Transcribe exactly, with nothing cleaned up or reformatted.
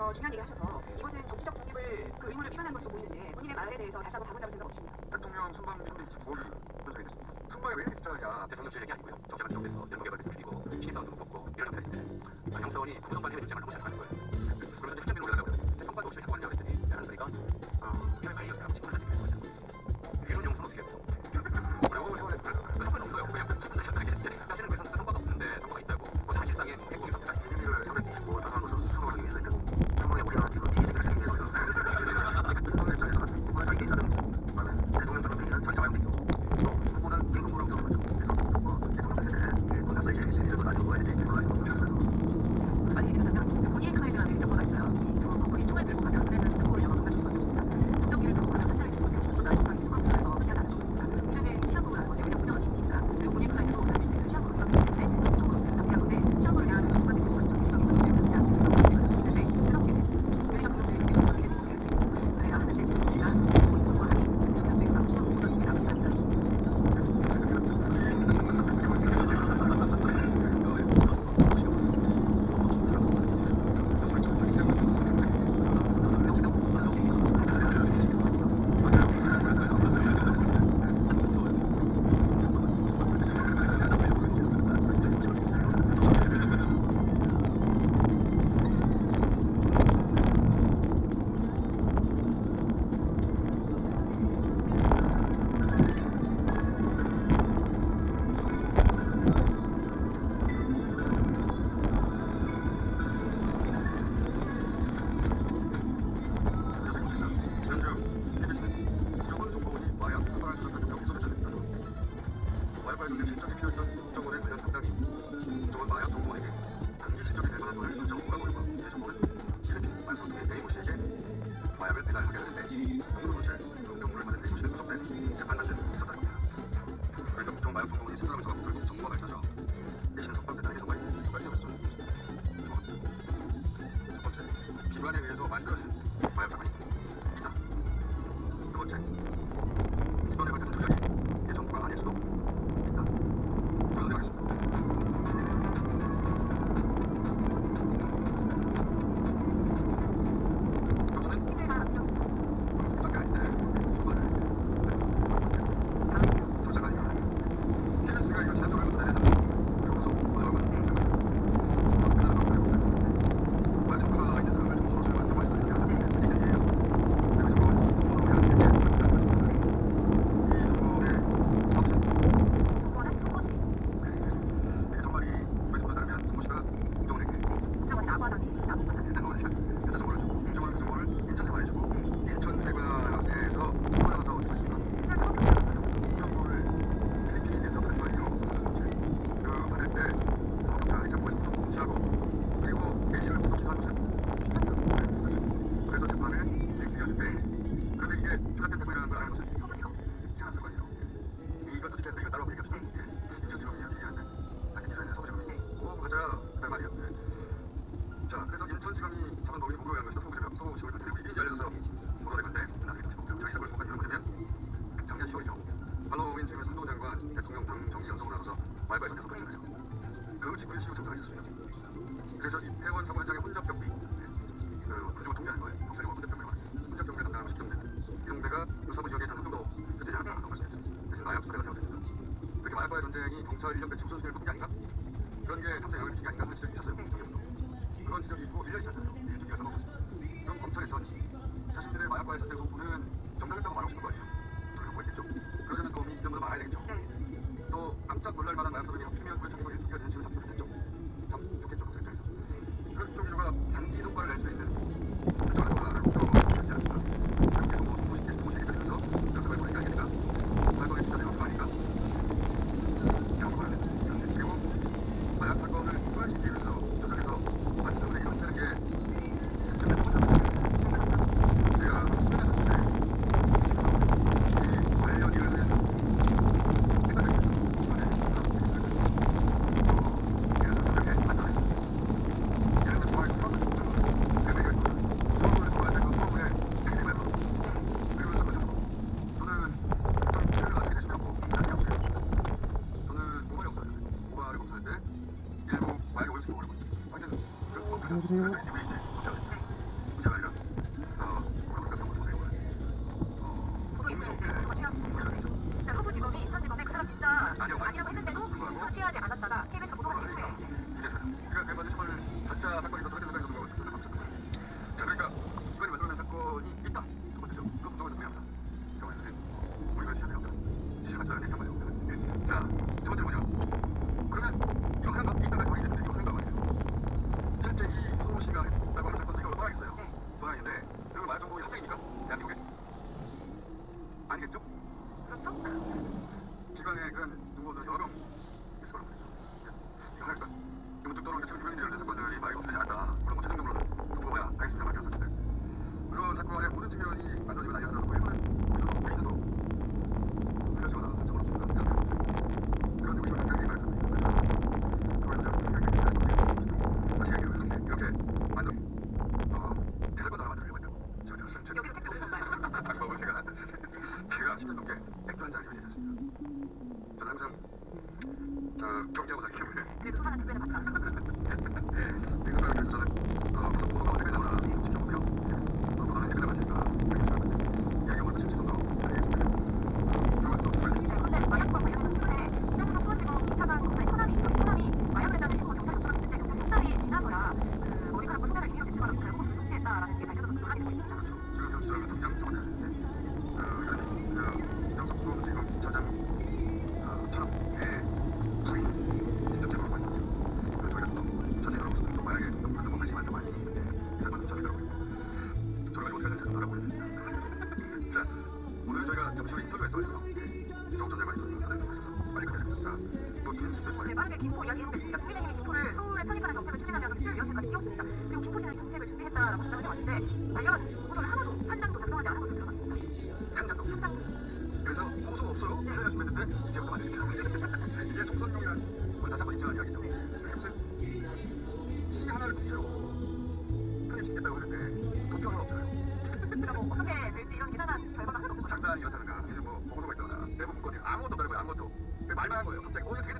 어, 중요한 얘기를 하셔서 이것은 정치적 독립을 그 의무를 위반한 것으로 보이는데 본인의 말에 대해서 다시 한번 방어 잡을 생각 없으십니까? 대통령 순방 삼백이십구 일 현장이 됐습니다. 순방에 왜 이렇게 집착하냐? 대통령 실 얘기 아니고요. 정치적 기업에서 연구개발 줄이고 신입사원도 못 뽑고 이런 형태인데 아, 영사원이 부동산 해외 입장을 너무 잘하는 거예요. 그런데 휴대폰 올라가고요. 성과도 없이 자꾸 하냐고 했더니 야는 소리가 어, 해외 관리였어요. 지금 하나씩 되는 거죠. 이런 영수는 어떻게 해요? 그리고 해외 성과는 없어요. 그냥 사실은 그 성과가 없는데 성과가 있다고 뭐 사실상의 뭐 핵공유 상태가 국민을 삼백이십구 나간 것은 수능하기 위해서 있고 수능에 우리나라 팀은 이기를 쓰기 위해서요. 수능 입장에서는 후보는 자기 개인사는 그다음에 대통령 전용기는 전자 활용되죠. 또 후보는 임금으로 하는 거죠. 그래서 뭐 대통령 됐을 때 돈 다 써야지 이런 거 나서 먹어야지 그런 거 아니고 아니 예를 들면 본인의 클라이드라는 연구가 있어요. 이 두 부분이 총을 들고 가면 그대는 등고를 영어 통과할 수밖에 없습니다. 국적기를 들고 가면 한자를 줄 수밖에 없고 또 나라 정당이 수강처에서 그냥 다를 수가 있습니다. 문제는 시험부라는 건데 왜냐면 운영은 임기니까 그리고 본인 클라이드도 사실 그 시험부로 이렇기 때문에 총으로 납기한 건데 시험부를 위한 두 가지 부분 좀 기적인 문제를 그냥 그런 문제가 있는데 그렇게 윤리적 교육을 위해서 이게 문제가 되고 내가 하는 데 재밌으니까 뭐 이거 하니 정답 수익을 하고 시험 보던 중에 나머지 하니까 기관에 의해서 만들어진 마약 사건이 있다. 두 번째, 이번에 밝혀진 조작이 예정부가 아닐 수도 있다. 그런 생각했습니다. 교수는 조작이 아닌데 조작 아니다. 케이비에스가 이거 지난주에 무슨 내렸다. 그리고 구속 보도록은 정부가 이제 사람을 좀 서로 안정할 수 있게 하는 게 얘기예요. 그리고 정부는 우리가 이렇게 이 정부의 정책 정보는 송곳이 이게 정말이 우리 따르면 송곳이가 공정원에게 국정원이 나과당이 나쁜 거잖아요. 가짜 정보를 주고 공정원 그 정보를 인천 세관해주고 인천 세관에서 돌아가서 어떻게 했습니까? 이 정보를 필리핀에서 받은 말이죠. 그 받을 때 사업경찰이 정부에서 구속 공지하고 그리고 A씨를 구속 기소한 거죠. 그래서 재판을 진행시켰는데 그런데 이게 조작된 사건이라는 걸 아는 것은 송곳이가 이상한 사건이에요. 이것도 지켰는데 이거 따로 얘기합시다. 예. 인천지검이 얘기하는데 아니 기소했는 서부지검이 오 가자 그 말이야. 예. 자 그래서 인천지검이 잡은 범인이 목으로 한 것이다. 서부지검이 서부지검이 밝혀내고 이미 알려져서 보도된 건데 나중에 또 저희 사건을 보고 뭐냐면 작년 시월이죠. 할로윈 즈음에 선도 장관 대통령 당정이 연속으로 나서서 말과에 전해서 그랬잖아요. 그 직후에 시우 청사가 있었습니다. 그래서 이태원 사고 현장의 혼잡 경비 그 군중을 통제하는 거예요. 경찰력으로 혼잡 경비를 하는 혼잡 경비를 담당하는 것이 이정대. 이정대가 의사부 지역에 단 한 명도 쓰지 않았다라고 말씀했죠. 대신 마약 수배가 되었습니다. 그렇게 마약과의 전쟁이 경찰 인력 배치 우선순위를 바꾼 게 아닌가? 그런 게 참사 영향을 미친 게 아닌가 하는 지적이 있었어요. 정부도. 그런 지적이 있고 일 년이 지났잖아요. 일주기가 다 넘었습니다. 그럼 검찰에선 자신들의 마약과의 전쟁 성부는 정당했다고 말하고 싶은 거 아니에요? 그러려고 했겠죠. 그러려면 도움이 이 정도로 말아야 되겠죠. 또 깜짝 놀랄 만한 마약 사건이 하필이면 우리 전국을 일주기가 되는 지금 잡히면 좋겠죠. 참 좋겠죠. 검찰 입장에서. 그런 쪽이가 단기 성과를 낼 수 있는 결정을 하라고 그러지 않습니다. 그렇게 뭐 동시에 동시에 기다려서 연습을 보니까 아니니까 사건의 진짜 내용도 아닌가? 이런 거를 그리고 마약 사건을 수반이 있기 위해서 조작해서 마치 때문에 이런 되는 게 지금 첫 번째 제가 수면에 뒀는데 이 관련 일을 하는 안녕하세요. 보도가 취하지 않았다가 케이비에스가 보도한 직후에 이제서요. 그러니까 그 먼저 정말 가짜 사건이 있어서 사건 사건이 있어서 그걸 감췄던 거예요. 자, 그러니까 이번에 만들어낸 사건이 있다. 첫 번째죠. 그거 부정해서 동의합니다. 정원에서는 우리가 지시를 합니다. 지시를 가져야 된단 말이에요. 네. 자, 첫 번째 뭐냐? 그러면 이거 하나가 있다가 정이 되는데 이거 하나가 말이에요. 실제 이 서호 씨가 했다고 하는 사건도 이걸 떠나겠어요. 네. 떠나겠는데 그러면 만화 정보이 한 명입니까? 대한민국에? 아니겠죠? 그렇죠? 기관의 그런 정보들은 여러 명 있을 거란 말이죠. 이거 할까? 문득 떠오르는 게 최근 유명인들이 열린 사건들이 말이 없어지지 않았다. 물론 뭐 최종적으로는 누가 뭐야 알겠습니다만 그런 사건들. 그런 사건의 모든 측면이 만들어지면 아니야. 그리고 일본은 그래도 개인들도 살려주거나 적어놓습니다. 그런 욕심을 갖는 게 말이죠. 그걸 제가 좀 다시 얘기를 해요. 이렇게 만들 어, 대사건 하나 만들려고 했다고 제가 들었어요. 여기로 택배 오는 건가요? 장법을 제가 제가 십 년 넘게 맥주 한 잔을 얘기했습니다. 저는 항상 어, 경기하고 살기 때문에 그래도 수사는 특별히 받지 않습니다. 엑스파일 그래서 저는 어, 구속 보도가 어떻게 나오나 좀 지켜보고요. 어, 보도는 이제 끝나갈 테니까 이야기 오늘 실제 좀더 알겠습니다. 그러면 또 누구야? 네, 그런데 마약과 관련해서 최근에 이정수 수원지검 이 차장 검사의 처남이 있는데 처남이 마약을 했다는 신고가 경찰에 접수했는데 경찰 첫 달이 지나서야 그 머리카락과 소변을 임의로 제출하고 결국 불통치했다라는 게 밝혀져서 논란이 되고 있습니다. 그렇죠. 지금 현수를 당장 적어내는데 그 이런 그 이정석 수원지검 이 차장 어, 처남의 부인 직접적으로 보고 있고 그 저희가 또 자세히 알아보시면 또 만약에 좀 더 그런 관심이 많다고 하시면 이 사건을 자세히 알아보고 있고 저를 가지고 어떻게 하는지 알아보겠습니다. 자, 오늘 저희가 잠시 후에 인터뷰가 있어가지고요. 조금 전에 많이 인터뷰 사드리고 빨리 끝내야 되겠습니다. 뭐 기능 수 있어요, 네, 좋아요. 빠르게 김포 이야기 해보겠습니다. 국민의힘이 김포를 서울에 편입하는 정책을 추진하면서 특별위원회까지 띄웠습니다. 그리고 김포시는 정책을 준비했다라고 주장을 해왔는데 관련 보고서를 하나도 한 장도 작성하지 않은 것으로 들어갔습니다. 한 장도. 한 장도. 그래서 호소 없어요. 네. 해야 준비했는데 이제부터 맞습니다. 이게 총선용이라는 걸 다시 한번 인정한 이야기죠. 그게 무슨 시 하나를 통째로 편입시키겠다고 하는데 도표 하나 없잖아요. 그러니까 뭐 어떻게 될지 이런 계산한 결과가 하나도 없는 거죠. 장단이 이렇다든가 아니면 뭐 보고서가 있다거나 내부 문건이 아무것도 없다는 거예요. 아무것도. 말만 한 거예요. 갑자기 어 이거 되게